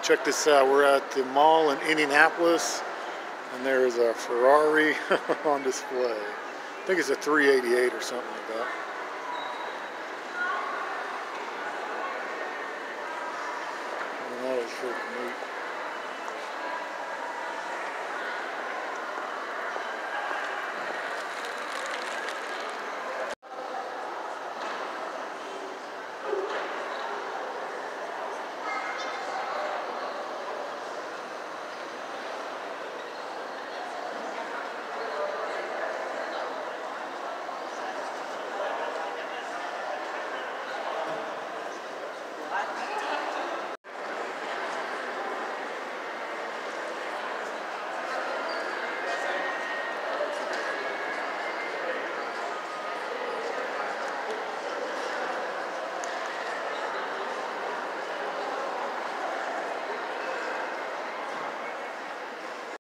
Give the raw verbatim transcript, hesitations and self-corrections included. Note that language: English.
Check this out. We're at the mall in Indianapolis, and there is a Ferrari on display. I think it's a three eighty-eight or something like that. And that is pretty neat.